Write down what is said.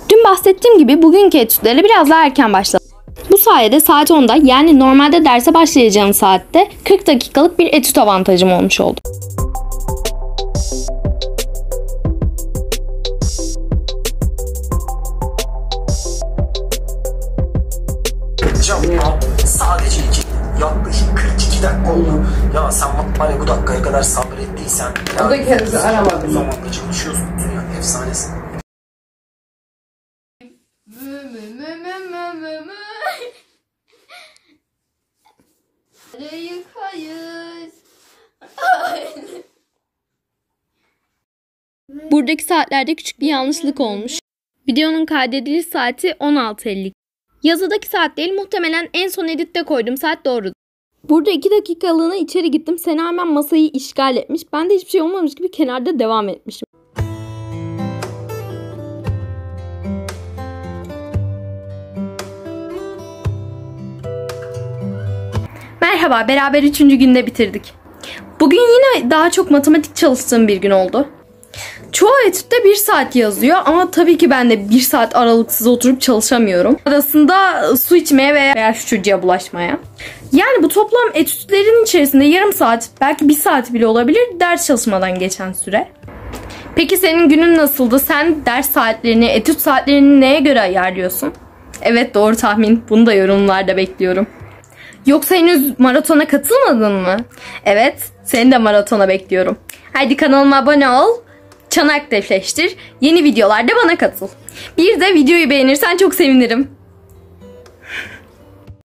Dün bahsettiğim gibi bugünkü etütlere biraz daha erken başladım. Bu sayede saat 10'da, yani normalde derse başlayacağım saatte 40 dakikalık bir etüt avantajım olmuş oldu. Sadece yaklaşık 42 dakika oldu. Ya sen var ya bu dakikaya kadar sabrettiysen. O da kendisi aramadı. Bu zamanda çalışıyorsun ya, efsanesin. Buradaki saatlerde küçük bir yanlışlık olmuş. Videonun kaydediliş saati 16:50. Yazıdaki saat değil, muhtemelen en son editte koyduğum saat doğru. Burada 2 dakikalığına içeri gittim. Sena hemen masayı işgal etmiş. Ben de hiçbir şey olmamış gibi kenarda devam etmişim. Merhaba, beraber 3. günde bitirdik. Bugün yine daha çok matematik çalıştığım bir gün oldu. Çoğu etütte 1 saat yazıyor ama tabii ki ben de 1 saat aralıksız oturup çalışamıyorum. Arasında su içmeye veya şu çocuğa bulaşmaya. Yani bu toplam etütlerin içerisinde yarım saat, belki 1 saat bile olabilir ders çalışmadan geçen süre. Peki senin günün nasıldı? Sen ders saatlerini, etüt saatlerini neye göre ayarlıyorsun? Evet, doğru tahmin. Bunu da yorumlarda bekliyorum. Yoksa henüz maratona katılmadın mı? Evet, seni de maratona bekliyorum. Haydi kanalıma abone ol, çanı aktifleştir, yeni videolarda bana katıl. Bir de videoyu beğenirsen çok sevinirim.